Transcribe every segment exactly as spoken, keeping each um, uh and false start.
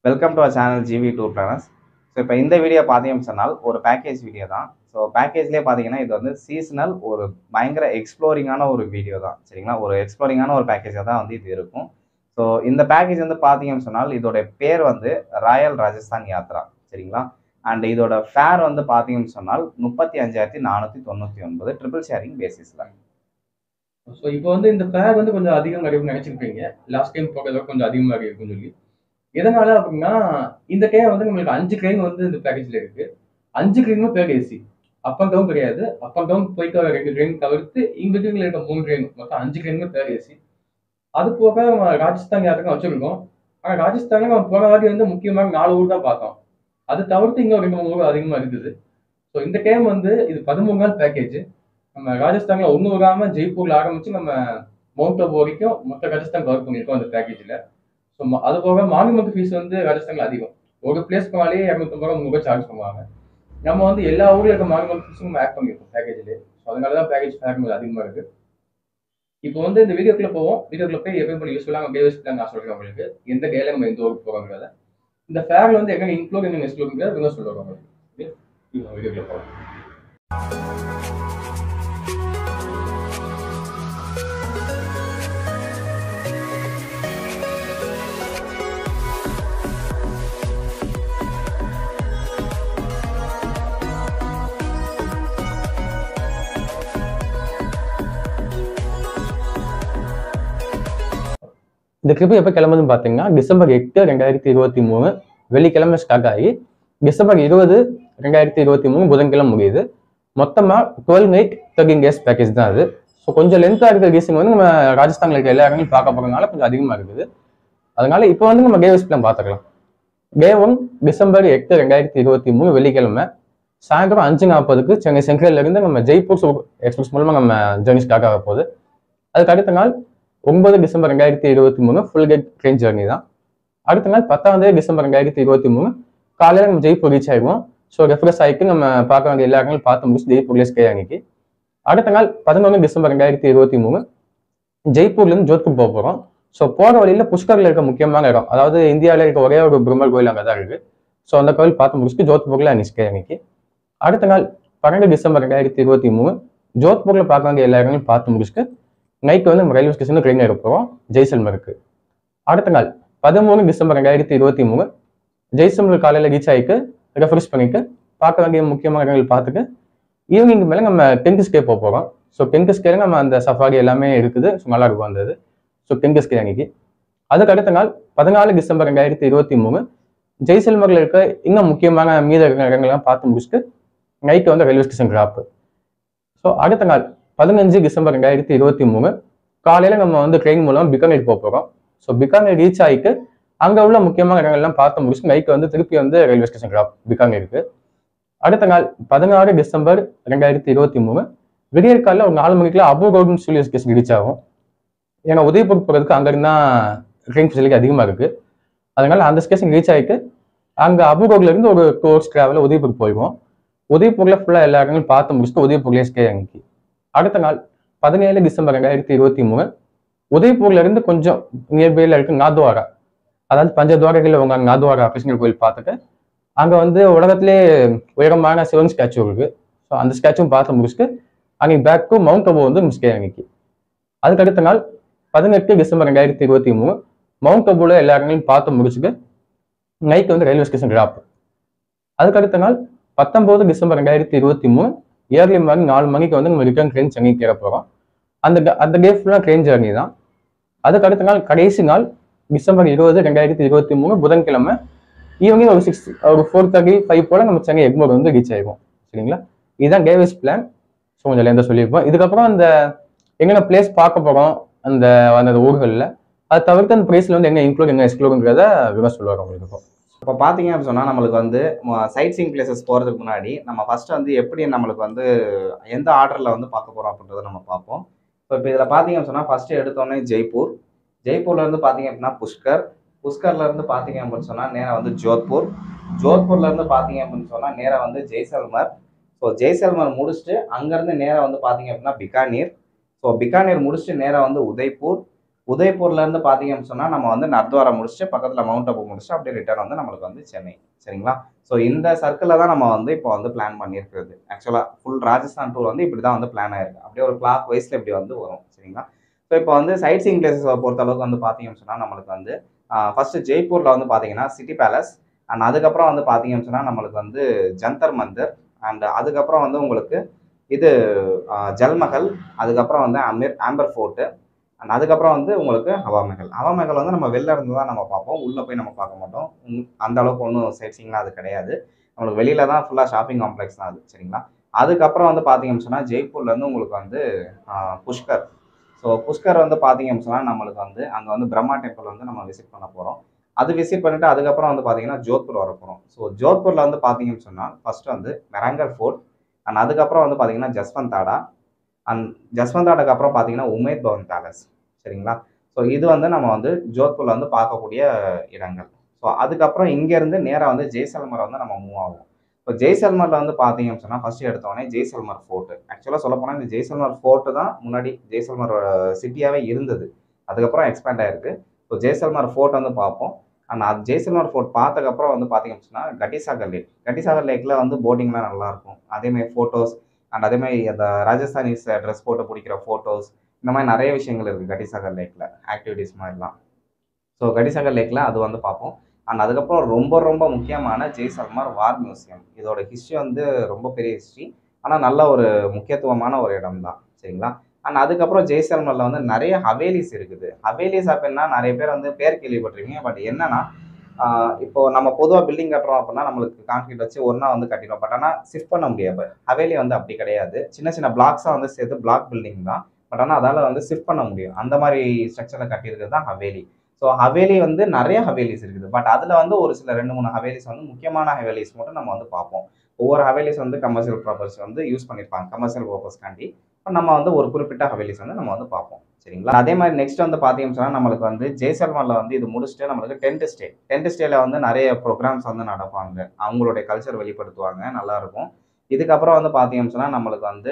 Welcome to our channel GV tour planners. So இப்போ இந்த video பார்த்தீங்கன்னு சொன்னால் ஒரு பேக்கேஜ் வீடியோ தான். ஸோ பேக்கேஜ்லேயே பார்த்தீங்கன்னா இது வந்து சீசனல் ஒரு பயங்கர எக்ஸ்ப்ளோரிங்கான ஒரு வீடியோ தான், சரிங்களா? ஒரு எக்ஸ்ப்ளோரிங்கான ஒரு பேக்கேஜாக தான் வந்து இது இருக்கும். ஸோ இந்த பேக்கேஜ் வந்து பார்த்தீங்கன்னு சொன்னால் இதோட பேர் வந்து ராயல் ராஜஸ்தான் யாத்ரா, சரிங்களா? அண்ட் இதோட ஃபேர் வந்து பார்த்தீங்கன்னு சொன்னால் முப்பத்தி அஞ்சாயிரத்தி நானூற்றி தொண்ணூற்றி ஒன்பது ட்ரிபிள் ஷேரிங் பேசிஸில். ஸோ இப்போ வந்து இந்த ஃபேர் வந்து கொஞ்சம் அதிகம் கிடைக்கும் நினைச்சிருப்பீங்க. லாஸ்ட் டைம் போகிறத கொஞ்சம் அதிகமாக இருக்குன்னு சொல்லி. எதனால அப்படின்னா இந்த டைம் வந்து நம்மளுக்கு அஞ்சு ட்ரெயின் வந்து இந்த பேக்கேஜ்ல இருக்கு. அஞ்சு ட்ரெயினும் பேக் ஏசி. அப் அண்ட் டவுன் கிடையாது. அப் அண்ட் டவுன் போயிட்டு வர ரெண்டு ட்ரெயின் தவிர்த்து இன்பிட்வீன்ல இருக்க மூணு ட்ரெயின் மொத்தம் அஞ்சு ட்ரெயினுமே பேக் ஏசி. அது போக நம்ம ராஜஸ்தான் யாத்திரை வச்சிருக்கோம். ஆனால் ராஜஸ்தானில் நம்ம போன வாட்டி வந்து முக்கியமாக நாலு ஊர் தான் பார்த்தோம். அது தவிர்த்து இன்னும் ரெண்டு மூணு ஊர் அதிகமாக இருக்குது. ஸோ இந்த டைம் வந்து இது பதிமூணு நாள் பேக்கேஜ். நம்ம ராஜஸ்தான்ல ஒன்று விடாம ஜெய்ப்பூர்ல ஆரம்பிச்சு நம்ம மவுண்ட் அபு வரைக்கும் மொத்த ராஜஸ்தான் கவர் பண்ணியிருக்கோம் அந்த பேக்கேஜ்ல. ஸோ அது போக மானுமெண்ட் ஃபீஸ் வந்து ராஜஸ்தான்ல அதிகம். ஒரு பிளேஸ் போனாலே இரநூத்தம்பது ரூபா முந்நூறு ரூபாய் சார்ஜ் பண்ணுவாங்க. நம்ம வந்து எல்லா ஊர்ல இருக்க மானுமெண்ட் ஃபீஸும் நம்ம ஆட் பண்ணியிருக்கோம் பேக்கேஜ்லேயே. ஸோ அதனால தான் பேக்கேஜ் ஃபேர் கொஞ்சம் அதிகமாக இருக்கு. இப்போ வந்து இந்த வீடியோக்குள்ள போவோம். வீடியோக்குள்ள போய் எப்படி பண்ணி யூஸ்ஃபுல்லாக டே வேஸ்ட் நான் சொல்றேன் உங்களுக்கு. எந்த டேல நம்ம எந்த ஊருக்கு போகிறோங்கிறத. இந்த ஃபேர்ல வந்து எங்க இன்க்ளூட் என்ன எக்ஸ்க்ளூட்ங்கிறத சொல்லுவாங்க உங்களுக்கு. வீடியோக்குள்ள போகலாம். இந்த ட்ரிப் எப்போ கிளம்புதுன்னு பார்த்தீங்கன்னா டிசம்பர் எட்டு ரெண்டாயிரத்தி இருபத்தி மூணு வெள்ளிக்கிழமை ஸ்டார்ட் ஆகி டிசம்பர் இருபது ரெண்டாயிரத்தி இருபத்தி மூணு புதன்கிழமை முடியுது. மொத்தமாக twelve night thirteen days package தான் அது. ஸோ கொஞ்சம் லென்த்தாக இருக்கிற ரீசன் வந்து நம்ம ராஜஸ்தானில் இருக்க எல்லா இடங்களும் பார்க்க போகிறதுனால கொஞ்சம் அதிகமாக இருக்குது. அதனால இப்போ வந்து நம்ம டே வைஸ் பிளான் பார்த்துக்கலாம். டே ஒன் டிசம்பர் எட்டு ரெண்டாயிரத்தி இருபத்தி மூணு வெள்ளிக்கிழமை சாயந்தரம் அஞ்சு நாற்பதுக்கு சென்னை சென்ட்ரல்ல இருந்து நம்ம ஜெய்ப்பூர் எக்ஸ்பிரஸ் மூலமாக நம்ம ஜேர்னி ஸ்டார்ட் ஆக போகுது. அதுக்கு அடுத்த நாள் ஒன்பது டிசம்பர் ரெண்டாயிரத்தி இருபத்தி மூணு ஃபுல் கேட் ட்ரெயின் ஜேர்னி தான். அடுத்த நாள் பத்தாம் தேதி டிசம்பர் ரெண்டாயிரத்தி இருபத்தி மூணு காலையில் நம்ம ஜெய்ப்பூர் ரீச் ஆகிடுவோம். ஸோ ரெஃப்ரெஷ் ஆகிட்டு நம்ம பார்க்க வேண்டிய எல்லா இடங்களும் பார்த்து முடிச்சு ஜெய்ப்பூர்லேயே ஸ்டே அன்னைக்கு. அடுத்த நாள் பதினொன்று டிசம்பர் ரெண்டாயிரத்தி இருபத்தி மூணு ஜெய்ப்பூர்லேருந்து ஜோத்பூர் போக போகிறோம். ஸோ போகிற வழியில் புஷ்கரில் இருக்க முக்கியமான இடம், அதாவது இந்தியாவில் இருக்க ஒரே ஒரு பிரம்மர் கோயில் அங்கே தான் இருக்குது. ஸோ அந்த கோயில் பார்த்து முடிச்சுட்டு ஜோத்பூரில் அன்னைக்கு ஸ்டே அன்னைக்கு. அடுத்த நாள் பன்னெண்டு டிசம்பர் ரெண்டாயிரத்தி இருபத்தி மூணு ஜோத்பூரில் பார்க்க வேண்டிய எல்லா இடங்களும் பார்த்து முடிச்சுட்டு நைட்டு வந்து நம்ம ரயில்வே ஸ்டேஷனில் ட்ரெயின் எடுக்க போகிறோம் ஜெய்சல்மருக்கு. அடுத்த நாள் பதிமூணு டிசம்பர் ரெண்டாயிரத்தி இருபத்தி மூணு ஜெய்சல்மர் காலையில் ரீச் ஆகிட்டு ரெஃப்ரெஷ் பண்ணிட்டு பார்க்க வேண்டிய முக்கியமான இடங்கள் பார்த்துட்டு ஈவினிங் மேலே நம்ம டென்கிஸ்கே போக போகிறோம். ஸோ டென்கிஸ்கேல நம்ம அந்த சஃபாரி எல்லாமே இருக்குது. ஸோ நல்லா இருக்கும் வந்தது. ஸோ டென்கிஸ்கே அன்னைக்கு. அதுக்கு அடுத்த நாள் பதினாலு டிசம்பர் ரெண்டாயிரத்தி இருபத்தி மூணு ஜெய்சல்மரில் இருக்க இன்னும் முக்கியமான மீத இருக்கிற இடங்கள்லாம் பார்த்து முடிச்சுட்டு நைட்டு வந்து ரயில்வே ஸ்டேஷன் ட்ராப்பு. ஸோ அடுத்த நாள் பதினஞ்சு டிசம்பர் ரெண்டாயிரத்தி இருபத்தி மூணு காலையில் நம்ம வந்து ட்ரெயின் மூலம் பிகானேர் போக போகிறோம். ஸோ பிகானேர் ரீச் ஆகிட்டு அங்கே உள்ள முக்கியமான இடங்கள்லாம் பார்த்து முடிச்சு நைட்டு வந்து திருப்பி வந்து ரயில்வே ஸ்டேஷன் ட்ராப் பிகானேருக்கு. அடுத்த நாள் பதினாறு டிசம்பர் ரெண்டாயிரத்தி இருபத்தி மூணு விடியற் காலையில் ஒரு நாலு மணிக்குள்ள Abu road railway station reach ஆகும். ஏன்னா உதயபூர் போகிறதுக்கு அங்கே இருந்தால் ட்ரெயின் ஃபெசிலிட்டி அதிகமாக இருக்குது. அதனால அந்த ஸ்டேஷன் ரீச் ஆகிட்டு அங்கே அபு ரோட்ல இருந்து ஒரு டூ ஹவர்ஸ் டிராவலில் உதயபூர் போயிடுவோம். உதயபூரில் ஃபுல்லாக எல்லா இடங்களும் பார்த்து முடிச்சுட்டு உதயபூர்லேயே ஸ்டே அன்னைக்கு. அடுத்த நாள் பதினேழு டிசம்பர் ரெண்டாயிரத்தி இருபத்தி மூணு உதய்பூர்ல இருந்து கொஞ்சம் நியர்பைல இருக்கு நாத்வாரா, அதாவது பஞ்சத்வாரகளில் உங்க நாத்வாரா கிருஷ்ணர் கோயில் பார்த்துட்டு அங்கே வந்து உலகத்திலே உயரமான சிவன் ஸ்டாச்சு இருக்கு. ஸோ அந்த ஸ்டாச்சுவும் பார்த்து முடிச்சுட்டு அன்னைக்கு பேக் டு மவுண்ட் அபு வந்து ஸ்டே அன்னைக்கு. அதுக்கு அடுத்த நாள் பதினெட்டு டிசம்பர் ரெண்டாயிரத்தி இருபத்தி மூணு மவுண்ட் அபுல எல்லா இடங்களையும் பார்த்து முடிச்சுட்டு நைட்டு வந்து ரயில்வே ஸ்டேஷன் ட்ராப். அதுக்கு அடுத்த நாள் பத்தொன்பது டிசம்பர் ரெண்டாயிரத்தி இருபத்தி மூணு ஏர்லி மார்னிங் நாலு மணிக்கு வந்து நம்ம ரிட்டர்ன் ட்ரெயின் சென்னை கேற போகிறோம். அந்த அந்த டே ஃபுல்லாக ட்ரெயின் ஜேர்னி தான். அதுக்கு அடுத்த நாள் கடைசி நாள் டிசம்பர் இருபது ரெண்டாயிரத்தி இருபத்தி மூணு புதன்கிழமை ஈவினிங் ஒரு சிக்ஸ் ஒரு ஃபோர் தேர்ட்டி ஃபைவ் போல நம்ம சென்னை எக்மோர் வந்து ரீச் ஆகிடும். சரிங்களா? இதுதான் டே வைஸ் பிளான். ஸோ கொஞ்சம் எந்த சொல்லியிருப்போம். இதுக்கப்புறம் அந்த எங்கன்னா பிளேஸ் பார்க்க போகிறோம் அந்த அந்த ஊர்களில், அதை தவிர்த்து அந்த பிளேஸில் வந்து எங்கே இன்க்ளூட் எங்கே எக்ஸ்க்ளூடுங்கிறத விவரம் சொல்லுவார் உங்களுக்கு. இப்போ பார்த்தீங்க அப்படின்னு சொன்னால் நம்மளுக்கு வந்து சைட் சீயிங் பிளேசஸ் போகிறதுக்கு முன்னாடி நம்ம ஃபஸ்ட்டு வந்து எப்படி நம்மளுக்கு வந்து எந்த ஆர்டரில் வந்து பார்க்க போகிறோம் அப்படின்றத நம்ம பார்ப்போம். இப்போ இப்போ இதில் பார்த்தீங்க அப்படின்னு சொன்னால் ஃபஸ்ட்டு எடுத்தோடனே ஜெய்ப்பூர், ஜெய்ப்பூர்லேருந்து பார்த்தீங்க அப்படின்னா புஷ்கர், புஷ்கர்லேருந்து பார்த்தீங்க அப்படின்னு சொன்னால் நேராக வந்து ஜோத்பூர், ஜோத்பூர்லேருந்து பார்த்தீங்க அப்படின்னு சொன்னால் நேராக வந்து ஜெய்சல்மர். ஸோ ஜெய்சல்மர் முடிச்சுட்டு அங்கேருந்து நேராக வந்து பார்த்தீங்க அப்படின்னா பிகானீர். ஸோ பிகானீர் முடிச்சுட்டு நேராக வந்து உதய்பூர், உதய்பூர்லேருந்து பார்த்தீங்கன்னு சொன்னால் நம்ம வந்து நர்த்வாரா முடிச்சுட்டு பக்கத்தில் மவுண்ட் அபு முடிச்சுட்டு அப்படியே ரிட்டர்ன் வந்து நம்மளுக்கு வந்து சென்னை. சரிங்களா? ஸோ இந்த சர்க்கிளில் தான் நம்ம வந்து இப்போ வந்து பிளான் பண்ணியிருக்கிறது. ஆக்சுவலாக ஃபுல் ராஜஸ்தான் டூர் வந்து இப்படி தான் வந்து பிளான் ஆயிருக்கு. அப்படியே ஒரு கிளாக் வைஸில் இப்படி வந்து வரும். சரிங்களா? ஸோ இப்போ வந்து சைட் சீயிங் பிளேசஸை பொறுத்தளவுக்கு வந்து பார்த்தீங்கன்னு சொன்னால் நம்மளுக்கு வந்து ஃபர்ஸ்ட் ஜெய்ப்பூரில் வந்து பார்த்தீங்கன்னா சிட்டி பேலஸ் அண்ட் அதுக்கப்புறம் வந்து பார்த்தீங்கன்னு சொன்னால் நம்மளுக்கு வந்து ஜந்தர் மந்தர் அண்ட் அதுக்கப்புறம் வந்து உங்களுக்கு இது ஜல்மஹல், அதுக்கப்புறம் வந்து அமீர் ஆம்பர் ஃபோர்ட்டு அண்ட் அதுக்கப்புறம் வந்து உங்களுக்கு ஹவா மெஹல். ஹவா மெஹல் வந்து நம்ம வெளில இருந்து தான் நம்ம பார்ப்போம். உள்ளே போய் நம்ம பார்க்க மாட்டோம். அந்த அளவுக்கு ஒன்றும் சைட் சீயிங்லாம் அது கிடையாது. நம்மளுக்கு வெளியில தான் ஃபுல்லாக ஷாப்பிங் காம்ப்ளெக்ஸ் தான் அது. சரிங்களா? அதுக்கப்புறம் வந்து பார்த்தீங்கன்னு சொன்னால் ஜெய்ப்பூர்லேருந்து உங்களுக்கு வந்து புஷ்கர். ஸோ புஷ்கர் வந்து பார்த்தீங்கன்னு சொன்னால் நம்மளுக்கு வந்து அங்கே வந்து பிரம்மா டெம்பிள் வந்து நம்ம விசிட் பண்ண போகிறோம். அது விசிட் பண்ணிட்டு அதுக்கப்புறம் வந்து பார்த்தீங்கன்னா ஜோத்பூர் வர போகிறோம். ஸோ ஜோத்பூரில் வந்து பார்த்தீங்கன்னு சொன்னால் ஃபர்ஸ்ட் வந்து மெராங்கர் ஃபோர்ட் அண்ட் அதுக்கப்புறம் வந்து பார்த்தீங்கன்னா ஜஸ்வந்தாடா அண்ட் ஜஸ்வந்தாடாக்கு அப்புறம் பார்த்தீங்கன்னா உமேத் பவன் பேலஸ். சரிங்களா? ஸோ இது வந்து நம்ம வந்து ஜோத்பூரில் வந்து பார்க்கக்கூடிய இடங்கள். ஸோ அதுக்கப்புறம் இங்கேருந்து நேராக வந்து ஜெய்சல்மர் வந்து நம்ம மூவ் ஆகும். இப்போ ஜெய்சல்மரில் வந்து பார்த்தீங்கன்னு சொன்னால் ஃபர்ஸ்ட் எடுத்தோடனே ஜெய்சல்மர் ஃபோர்ட்டு. ஆக்சுவலாக சொல்ல போனால் இந்த ஜெய்சல்மர் ஃபோர்ட்டு தான் முன்னாடி ஜெய்சல்மரோட சிட்டியாகவே இருந்தது. அதுக்கப்புறம் எக்ஸ்பேண்ட் ஆயிருக்கு. ஸோ ஜெய்சல்மர் ஃபோர்ட் வந்து பார்ப்போம். அண்ட் அது ஜெய்சல்மர் ஃபோர்ட் பார்த்ததுக்கப்புறம் வந்து பார்த்தீங்கன்னு சொன்னால் கட்டிசாகர் லேக். கட்டிசாகர் லேக்கில் வந்து போட்டிங்லாம் நல்லாயிருக்கும். அதேமாதிரி ஃபோட்டோஸ் அண்ட் அதேமாதிரி அந்த ராஜஸ்தானிஸ் ட்ரெஸ் போட்டு பிடிக்கிற ஃபோட்டோஸ் இந்த மாதிரி நிறைய விஷயங்கள் இருக்குது கட்டிசாகர் லேக்கில் ஆக்டிவிட்டீஸ் மாதிரிலாம். ஸோ கட்டிசாகர் லேக்கில் அது வந்து பார்ப்போம். அண்ட் அதுக்கப்புறம் ரொம்ப ரொம்ப முக்கியமான ஜெய்சல்மர் வார் மியூசியம். இதோட ஹிஸ்ட்ரி வந்து ரொம்ப பெரிய ஹிஸ்ட்ரி. ஆனால் நல்ல ஒரு முக்கியத்துவமான ஒரு இடம் தான். சரிங்களா? அண்ட் அதுக்கப்புறம் ஜெய்சல்மரில் வந்து நிறைய ஹவேலிஸ் இருக்குது. ஹவேலிஸ் அப்படின்னா நிறைய பேர் வந்து பேர் கேள்விப்பட்டிருக்கீங்க. பட் என்னன்னா இப்போ நம்ம பொதுவாக பில்டிங் கட்டுறோம் அப்படின்னா நம்மளுக்கு கான்கிரீட் வச்சு ஒன்றா வந்து கட்டிடும். பட் ஆனால் ஷிஃப்ட் பண்ண முடியாது. ஹவேலி வந்து அப்படி கிடையாது. சின்ன சின்ன பிளாக்ஸாக வந்து சேர்த்து பிளாக் பில்டிங் தான். பட் ஆனால் அதால் வந்து ஷிஃப்ட் பண்ண முடியும். அந்த மாதிரி ஸ்ட்ரக்சரில் கட்டியிருக்கிறது தான் ஹவேலி. ஸோ ஹவேலி வந்து நிறைய ஹவேலிஸ் இருக்குது. பட் அதில் வந்து ஒரு சில ரெண்டு மூணு ஹவேலிஸ் வந்து முக்கியமான ஹவேலிஸ் மட்டும் நம்ம வந்து பார்ப்போம். ஒவ்வொரு ஹவேலிஸ் வந்து கமர்ஷியல் ப்ராப்பர்ஸ் வந்து யூஸ் பண்ணியிருப்பாங்க கமர்ஷியல் பர்பஸ்க்காண்டி. நம்ம வந்து ஒரு குறிப்பிட்ட ஹவேலிஸ் வந்து நம்ம வந்து பார்ப்போம். சரிங்களா? அதே மாதிரி நெக்ஸ்ட் வந்து பார்த்தீங்கன்னு சொன்னால் நம்மளுக்கு வந்து ஜெய்சல்மரில் வந்து இது முடிச்சுட்டு நம்மளுக்கு டென்ட் ஸ்டே. டென்ட் ஸ்டேல வந்து நிறைய ப்ரோக்ராம்ஸ் வந்து நடப்பாங்க. அவங்களுடைய கல்ச்சர் வெளிப்படுத்துவாங்க. நல்லா இருக்கும். இதுக்கப்புறம் வந்து பார்த்தீங்கன்னு சொன்னால் நம்மளுக்கு வந்து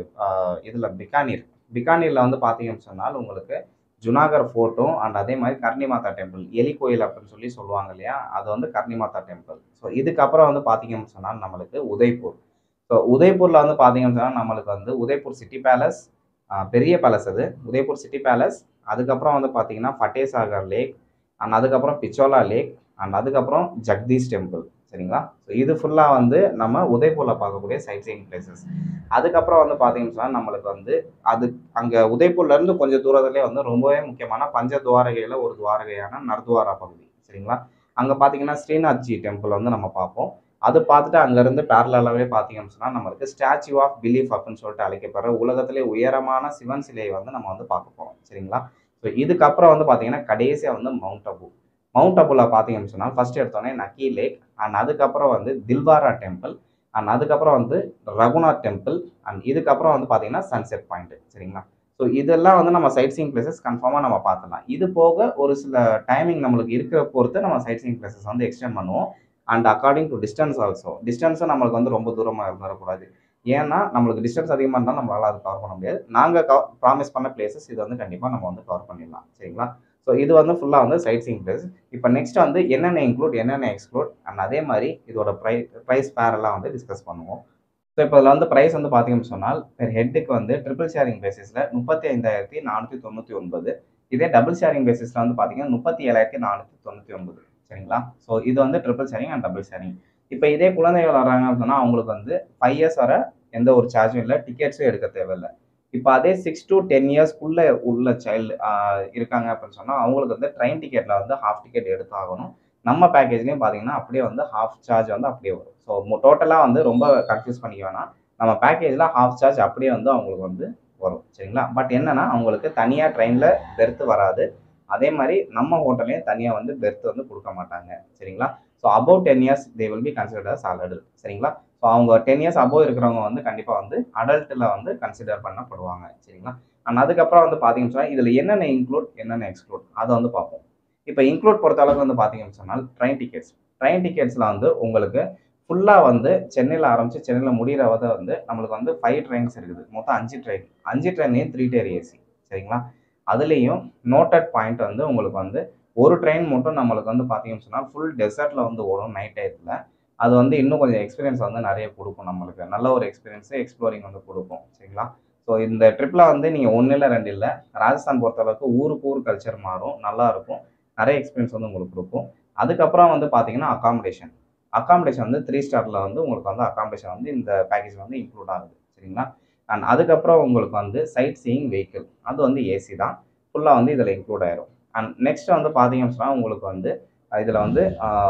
இதில் பிகானீர் பிகானீரில் வந்து பார்த்தீங்கன்னு சொன்னால் உங்களுக்கு ஜுனாகர் ஃபோர்ட்டும் அண்ட் அதே மாதிரி கர்ணி மாதா டெம்பிள் எலி கோயில் அப்படின்னு சொல்லி சொல்லுவாங்க இல்லையா? அது வந்து கர்ணி மாதா டெம்பிள். ஸோ இதுக்கப்புறம் வந்து பார்த்தீங்கன்னு சொன்னால் நம்மளுக்கு உதய்பூர். ஸோ உதய்பூரில் வந்து பார்த்தீங்கன்னு சொன்னால் நம்மளுக்கு வந்து உதய்பூர் சிட்டி பேலஸ் பெரிய பேலஸ் அது உதய்பூர் சிட்டி பேலஸ். அதுக்கப்புறம் வந்து பார்த்தீங்கன்னா ஃபட்டேசாகர் லேக் அண்ட் அதுக்கப்புறம் பிச்சோலா லேக் அண்ட் அதுக்கப்புறம் ஜெகதீஷ் டெம்பிள். சரிங்களா? ஸோ இது ஃபுல்லாக வந்து நம்ம உதய்பூரில் பார்க்கக்கூடிய சைட் சீயிங் பிளேசஸ். அதுக்கப்புறம் வந்து பார்த்தீங்கன்னு சொன்னால் நம்மளுக்கு வந்து அது அங்கே உதய்பூர்லேருந்து கொஞ்சம் தூரத்துலேயே வந்து ரொம்பவே முக்கியமான பஞ்ச துவாரகையில் ஒரு துவாரகையான நர்த்வாரா பகுதி. சரிங்களா? அங்கே பார்த்தீங்கன்னா ஸ்ரீநாத்ஜி டெம்பிள் வந்து நம்ம பார்ப்போம். அது பார்த்துட்டு அங்கேருந்து பேரலாகவே பார்த்தீங்கன்னு சொன்னால் நம்மளுக்கு ஸ்டாச்சு ஆஃப் பிலீஃப் அப்படின்னு சொல்லிட்டு அழைக்கப்படுற உலகத்திலே உயரமான சிவன் சிலையை வந்து நம்ம வந்து பார்க்க போகிறோம். சரிங்களா? ஸோ இதுக்கப்புறம் வந்து பார்த்தீங்கன்னா கடைசியாக வந்து மவுண்ட் அபு. மவுண்ட் அபுல பார்த்தீங்கன்னு சொன்னால் ஃபர்ஸ்ட் எடுத்தோடனே நக்கி லேக் அண்ட் அதுக்கப்புறம் வந்து தில்வாரா டெம்பிள் அண்ட் அதுக்கப்புறம் வந்து ரகுநாத் டெம்பிள் அண்ட் இதுக்கப்புறம் வந்து பார்த்தீங்கன்னா சன்செட் பாயிண்ட். சரிங்களா? ஸோ இதெல்லாம் வந்து நம்ம சைட் சீயிங் பிளேசஸ் கன்ஃபார்மாக நம்ம பார்த்துலாம். இது போக ஒரு சில டைமிங் நம்மளுக்கு இருக்கிற பொறுத்து நம்ம சைட் சீயிங் பிளேசஸ் வந்து எக்ஸ்டெண்ட் பண்ணுவோம். And according to distance also டிஸ்டன்ஸும் நம்மளுக்கு வந்து ரொம்ப தூரமாக இருந்துடக்கூடாது. ஏன்னா நம்மளுக்கு டிஸ்டன்ஸ் அதிகமாக இருந்தால் நம்மளால் அது கவர் பண்ண முடியாது. நாங்கள் கவ ப்ராமிஸ் பண்ண பிளேசஸ் இது வந்து கண்டிப்பாக நம்ம வந்து கவர் பண்ணிடலாம். சரிங்களா? ஸோ இது வந்து ஃபுல்லாக வந்து சைட் சீயிங் பிளேஸ். இப்போ நெக்ஸ்ட் வந்து என்னென்ன இன்க்ளூட் என்னென்ன எக்ஸ்க்ளூட் அண்ட் அதே மாதிரி இதோட ப்ரை ப்ரைஸ் பேரெல்லாம் வந்து டிஸ்கஸ் பண்ணுவோம். ஸோ இப்போ இதில் வந்து ப்ரைஸ் வந்து பார்த்தீங்கன்னு சொன்னால் பெர் ஹெட்டுக்கு வந்து ட்ரிபிள் ஷேரிங் பேசிஸில் முப்பத்தி ஐந்தாயிரத்தி நானூற்றி தொண்ணூற்றி ஒன்பது. இதே டபுள் ஷேரிங் பேசிஸில் வந்து பார்த்தீங்கன்னா முப்பத்தி ஏழாயிரத்தி நானூற்றி தொண்ணூற்றி ஒன்பது. சரிங்களா? ஸோ இது வந்து triple sharing and double sharing. இப்போ இதே குழந்தைகள் வராங்க அப்படின்னா அவங்களுக்கு வந்து ஃபைவ் இயர்ஸ் வர எந்த ஒரு சார்ஜும் இல்லை, டிக்கெட்ஸும் எடுக்க தேவையில்லை. இப்போ அதே சிக்ஸ் டு டென் இயர்ஸ்க்குள்ளே உள்ள சைல்டு இருக்காங்க அப்படின்னு சொன்னால் அவங்களுக்கு வந்து ட்ரெயின் டிக்கெட்டில் வந்து ஹாஃப் டிக்கெட் எடுத்தாகணும். நம்ம பேக்கேஜ்லேயும் பார்த்தீங்கன்னா அப்படியே வந்து ஹாஃப் சார்ஜ் வந்து அப்படியே வரும். ஸோ டோட்டலாக வந்து ரொம்ப கன்ஃபியூஸ் பண்ணிக்க வேணாம். நம்ம பேக்கேஜில் ஹாஃப் சார்ஜ் அப்படியே வந்து அவங்களுக்கு வந்து வரும். சரிங்களா? பட் என்னன்னா அவங்களுக்கு தனியாக ட்ரெயினில் பெர்த்து வராது. அதே மாதிரி நம்ம ஹோட்டல்லையும் தனியாக வந்து பெர்த் வந்து கொடுக்க மாட்டாங்க. சரிங்களா? So above ten years they will be considered as adult. சரிங்களா? ஸோ அவங்க டென் இயர்ஸ் அபவ் இருக்கிறவங்க வந்து கண்டிப்பாக வந்து அடல்ட்டில் வந்து கன்சிடர் பண்ணப்படுவாங்க. சரிங்களா? அண்ட் அதுக்கப்புறம் வந்து பார்த்தீங்கன்னு சொன்னால் இதில் என்னென்ன இன்க்ளூட் என்னென்ன எக்ஸ்க்ளூட் அதை வந்து பார்ப்போம். இப்போ இன்க்ளூட் பொறுத்த அளவுக்கு வந்து பார்த்தீங்கன்னு சொன்னால் ட்ரெயின் டிக்கெட்ஸ் ட்ரெயின் டிக்கெட்ஸில் வந்து உங்களுக்கு ஃபுல்லாக வந்து சென்னையில் ஆரம்பித்து சென்னையில் முடிகிற வரை வந்து நம்மளுக்கு வந்து ஃபைவ் ட்ரெயின்ஸ் இருக்குது. மொத்தம் அஞ்சு ட்ரெயின் அஞ்சு ட்ரெயின்லேயும் த்ரீ டயர் ஏசி. சரிங்களா? அதுலேயும் நோட்டட் பாயிண்ட் வந்து உங்களுக்கு வந்து ஒரு ட்ரெயின் மட்டும் நம்மளுக்கு வந்து பார்த்தீங்கன்னு சொன்னால் ஃபுல் டெசர்ட்டில் வந்து ஓடும் நைட் டயத்தில். அது வந்து இன்னும் கொஞ்சம் எக்ஸ்பீரியன்ஸ் வந்து நிறைய கொடுக்கும் நம்மளுக்கு. நல்ல ஒரு எக்ஸ்பீரியன்ஸு எக்ஸ்ப்ளோரிங் வந்து கொடுக்கும். சரிங்களா? ஸோ இந்த ட்ரிப்பில் வந்து நீங்கள் ஒன்று இல்லை ரெண்டு இல்லை, ராஜஸ்தான் பொறுத்தளவுக்கு ஊருக்கு ஊர் கல்ச்சர் மாறும், நல்லாயிருக்கும், நிறைய எக்ஸ்பீரியன்ஸ் வந்து உங்களுக்கு கொடுக்கும். அதுக்கப்புறம் வந்து பார்த்தீங்கன்னா அகாமடேஷன். அகாமடேஷன் வந்து த்ரீ ஸ்டாரில் வந்து உங்களுக்கு வந்து அகாமடேஷன் வந்து இந்த பேக்கேஜ் வந்து இன்க்ளூட் ஆகுது. சரிங்களா? அண்ட் அதுக்கப்புறம் உங்களுக்கு வந்து சைட் சீயிங் வெஹிக்கிள், அது வந்து ஏசி தான், ஃபுல்லாக வந்து இதில் இன்க்ளூட் ஆயிரும். அண்ட் நெக்ஸ்ட் வந்து பார்த்தீங்கன்னு சொன்னால் உங்களுக்கு வந்து இதில் வந்து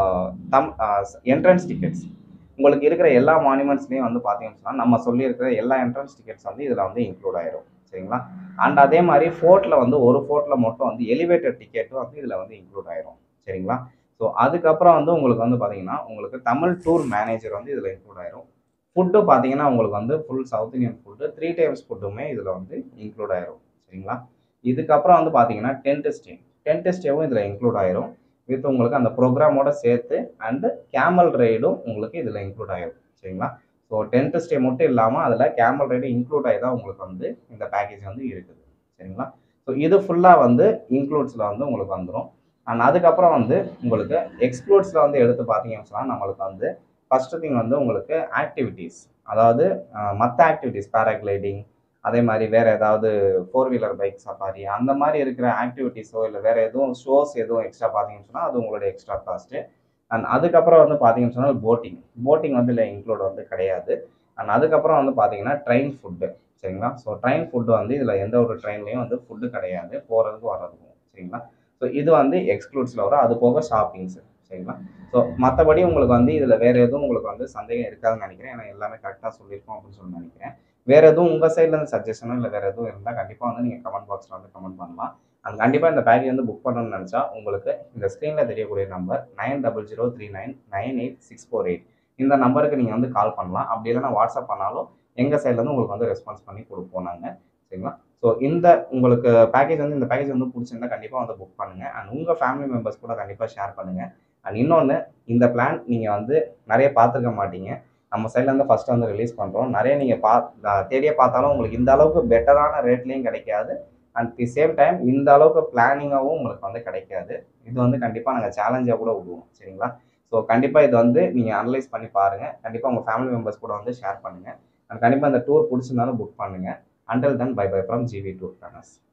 தம் என்ட்ரன்ஸ் டிக்கெட்ஸ், உங்களுக்கு இருக்கிற எல்லா மானுமெண்ட்ஸ்லையும் வந்து பார்த்தீங்கன்னு சொன்னால் நம்ம சொல்லியிருக்கிற எல்லா என்ட்ரன்ஸ் டிக்கெட்ஸ் வந்து இதில் வந்து இன்க்ளூட் ஆயிரும். சரிங்களா? அண்ட் அதே மாதிரி ஃபோர்ட்டில் வந்து ஒரு ஃபோர்ட்டில் மட்டும் வந்து எலிவேட்டட் டிக்கெட்டும் வந்து இதில் வந்து இன்க்ளூட் ஆயிரும். சரிங்களா? ஸோ அதுக்கப்புறம் வந்து உங்களுக்கு வந்து பார்த்தீங்கன்னா உங்களுக்கு தமிழ் டூர் மேனேஜர் வந்து இதில் இன்க்ளூட் ஆயிரும். ஃபுட்டு பார்த்தீங்கன்னா உங்களுக்கு வந்து full south Indian food, three times ஃபுட்டுமே இதில் வந்து இன்க்ளூட் ஆயிரும். சரிங்களா? இதுக்கப்புறம் வந்து பார்த்தீங்கன்னா டென்ட் ஸ்டே, டென்ட் ஸ்டேவும் இதில் இன்க்ளூட் ஆயிரும் வித் உங்களுக்கு அந்த ப்ரோக்ராமோட சேர்த்து. அண்டு கேமல் ரைடும் உங்களுக்கு இதில் இன்க்ளூட் ஆயிரும். சரிங்களா? ஸோ டென்ட் ஸ்டே மட்டும் இல்லாமல் அதில் கேமல் ரைடு இன்க்ளூட் ஆகி தான் உங்களுக்கு வந்து இந்த பேக்கேஜ் வந்து இருக்குது. சரிங்களா? ஸோ இது ஃபுல்லாக வந்து இன்க்ளூட்ஸில் வந்து உங்களுக்கு வந்துடும். அண்ட் அதுக்கப்புறம் வந்து உங்களுக்கு எக்ஸ்க்ளூட்ஸில் வந்து எடுத்து பார்த்தீங்கன்னு சொன்னால் நம்மளுக்கு வந்து ஃபஸ்ட்டு திங் வந்து உங்களுக்கு ஆக்டிவிட்டீஸ், அதாவது மற்ற ஆக்டிவிட்டீஸ், பேராகிளைடிங், அதே மாதிரி வேறு ஏதாவது ஃபோர் வீலர் பைக் சஃபாரி, அந்த மாதிரி இருக்கிற ஆக்டிவிட்டீஸோ இல்லை வேறு எதுவும் ஷோஸ் எதுவும் எக்ஸ்ட்ரா பார்த்தீங்கன்னு சொன்னால் அது உங்களுடைய எக்ஸ்ட்ரா காஸ்ட்டு. அண்ட் அதுக்கப்புறம் வந்து பார்த்தீங்கன்னு சொன்னால் போட்டிங், போட்டிங் வந்து இல்லை இன்க்ளூட் வந்து கிடையாது. அண்ட் அதுக்கப்புறம் வந்து பார்த்தீங்கன்னா ட்ரெயின் ஃபுட்டு. சரிங்களா? ஸோ ட்ரெயின் ஃபுட்டு வந்து இதில் எந்த ஒரு ட்ரெயின்லையும் வந்து ஃபுட்டு கிடையாது, போகிறதுக்கு வர்றதுக்கும். சரிங்களா? ஸோ இது வந்து எக்ஸ்க்ளூட்ஸில் வரும். அது போக ஷாப்பிங்ஸு. சரிங்களா? ஸோ மற்றபடி உங்களுக்கு வந்து இதில் வேறு எதுவும் உங்களுக்கு வந்து சந்தேகம் இருக்காதுன்னு நினைக்கிறேன். ஏன்னா எல்லாமே கரெக்டாக சொல்லியிருக்கோம் அப்படின்னு சொல்லி நினைக்கிறேன். வேறு எதுவும் உங்கள் சைட்லேருந்து சஜஷனோ இல்லை வேறு எதுவும் இருந்தால் கண்டிப்பாக வந்து நீங்கள் கமெண்ட் பாக்ஸில் வந்து கமெண்ட் பண்ணலாம். அண்ட் கண்டிப்பாக இந்த பேக்கேஜ் வந்து புக் பண்ணணும்னு நினச்சா உங்களுக்கு இந்த ஸ்க்ரீனில் தெரியக்கூடிய number nine double zero three nine nine eight six four eight இந்த நம்பருக்கு நீங்கள் வந்து கால் பண்ணலாம். அப்படி இல்லைனா வாட்ஸ்அப் பண்ணாலும் எங்கள் சைட்லேருந்து உங்களுக்கு வந்து ரெஸ்பான்ஸ் பண்ணி கொடுப்போம் நாங்கள். சரிங்களா? ஸோ இந்த உங்களுக்கு பேக்கேஜ் வந்து இந்த பேக்கேஜ் வந்து பிடிச்சிருந்தா கண்டிப்பாக வந்து புக் பண்ணுங்கள். அண்ட் உங்கள் ஃபேமிலி மெம்பர்ஸ் கூட கண்டிப்பாக ஷேர் பண்ணுங்கள். அண்ட் இன்னொன்று, இந்த பிளான் நீங்கள் வந்து நிறைய பார்த்துருக்க மாட்டீங்க, நம்ம சைட்லேருந்து ஃபஸ்ட்டு வந்து ரிலீஸ் பண்ணுறோம். நிறைய நீங்கள் பா தேடியே பார்த்தாலும் உங்களுக்கு இந்த அளவுக்கு பெட்டரான ரேட்லேயும் கிடைக்காது. அண்ட் தி சேம் டைம் இந்த அளவுக்கு பிளானிங்காகவும் உங்களுக்கு வந்து கிடைக்காது. இது வந்து கண்டிப்பாக நாங்கள் சேலஞ்சாக கூட விடுவோம். சரிங்களா? ஸோ கண்டிப்பாக இது வந்து நீங்கள் அனலைஸ் பண்ணி பாருங்கள். கண்டிப்பாக உங்கள் ஃபேமிலி மெம்பர்ஸ் கூட வந்து ஷேர் பண்ணுங்கள். அண்ட் கண்டிப்பாக இந்த டூர் பிடிச்சிருந்தாலும் புக் பண்ணுங்கள். Until then, bye bye from G V Tour Planners.